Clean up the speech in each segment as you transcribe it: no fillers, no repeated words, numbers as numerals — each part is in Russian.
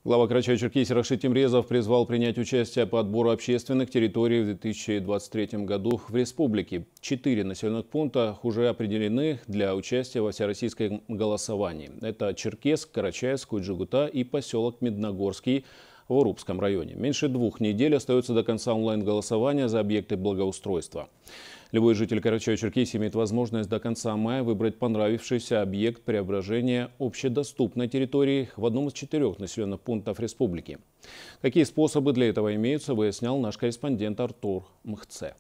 Глава Карачаево-Черкесии Рашид Темрезов призвал принять участие по отбору общественных территорий в 2023 году в республике. 4 населенных пункта уже определены для участия во всероссийском голосовании. Это Черкесск, Карачаевск, Куджигута и поселок Медногорский в Урупском районе. Меньше 2 недель остается до конца онлайн-голосования за объекты благоустройства. Любой житель Карачаево-Черкесии имеет возможность до конца мая выбрать понравившийся объект преображения общедоступной территории в одном из 4 населенных пунктов республики. Какие способы для этого имеются, выяснял наш корреспондент Артур Мхце.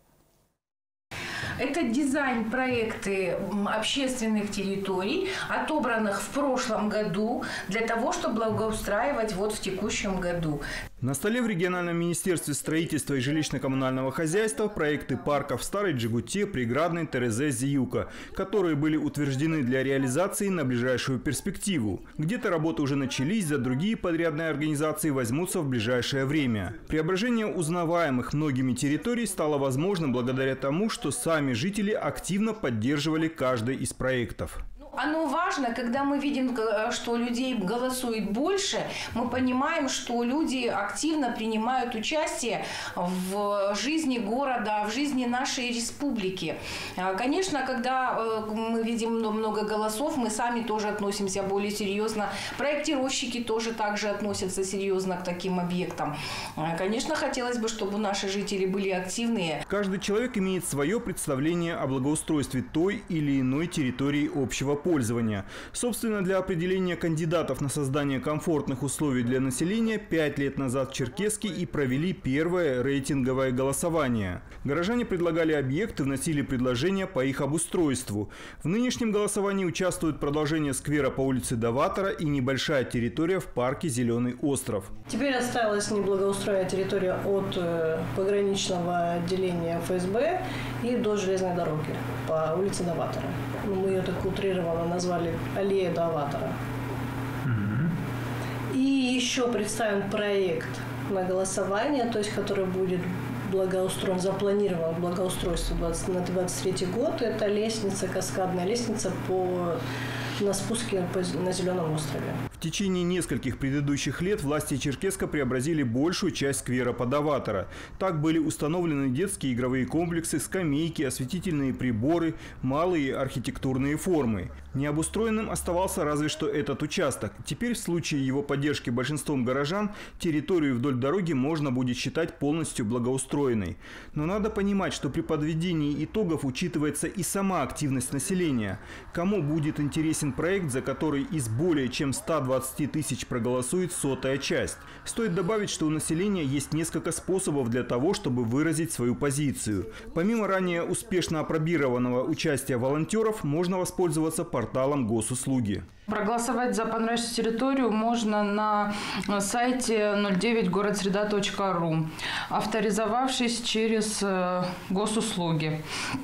Это дизайн-проекты общественных территорий, отобранных в прошлом году для того, чтобы благоустраивать в текущем году. На столе в региональном министерстве строительства и жилищно-коммунального хозяйства проекты парков в Старой Джигуте, Приградной, Терезе, Зиюка, которые были утверждены для реализации на ближайшую перспективу. Где-то работы уже начались, за другие подрядные организации возьмутся в ближайшее время. Преображение узнаваемых многими территорий стало возможным благодаря тому, что сами жители активно поддерживали каждый из проектов. Оно важно, когда мы видим, что людей голосует больше, мы понимаем, что люди активно принимают участие в жизни города, в жизни нашей республики. Конечно, когда мы видим много голосов, мы сами тоже относимся более серьезно. Проектировщики тоже также относятся серьезно к таким объектам. Конечно, хотелось бы, чтобы наши жители были активные. Каждый человек имеет свое представление о благоустройстве той или иной территории общего пользования. Собственно, для определения кандидатов на создание комфортных условий для населения 5 лет назад в Черкесске и провели первое рейтинговое голосование. Горожане предлагали объекты, вносили предложения по их обустройству. В нынешнем голосовании участвует продолжение сквера по улице Даватора и небольшая территория в парке «Зеленый остров». Теперь осталась неблагоустроенная территория от пограничного отделения ФСБ и до железной дороги по улице Даватора. Мы ее так утрированно назвали аллея Даватора. И еще представим проект на голосование, то есть который будет благоустроен, запланирован благоустройство на 2023 год. Это лестница, каскадная лестница на спуске на Зеленом острове. В течение нескольких предыдущих лет власти Черкесска преобразили большую часть сквера Даватора. Так были установлены детские игровые комплексы, скамейки, осветительные приборы, малые архитектурные формы. Необустроенным оставался разве что этот участок. Теперь в случае его поддержки большинством горожан территорию вдоль дороги можно будет считать полностью благоустроенной. Но надо понимать, что при подведении итогов учитывается и сама активность населения. Кому будет интересен проект, за который из более чем 120 тысяч проголосует 100-я часть. Стоит добавить, что у населения есть несколько способов для того, чтобы выразить свою позицию. Помимо ранее успешно опробированного участия волонтеров, можно воспользоваться порталом госуслуги. Проголосовать за понравившуюся территорию можно на сайте 09городсреда.ру, авторизовавшись через госуслуги.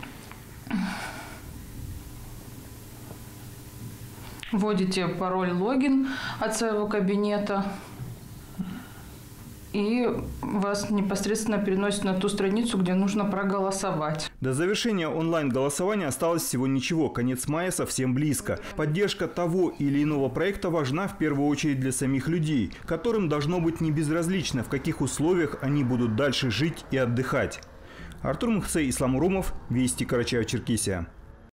Вводите пароль логин от своего кабинета, и вас непосредственно переносит на ту страницу, где нужно проголосовать. До завершения онлайн-голосования осталось всего ничего. Конец мая совсем близко. Поддержка того или иного проекта важна в первую очередь для самих людей, которым должно быть не безразлично, в каких условиях они будут дальше жить и отдыхать. Артур Мхце, Ислам Урумов, Вести, Карачаево-Черкесия.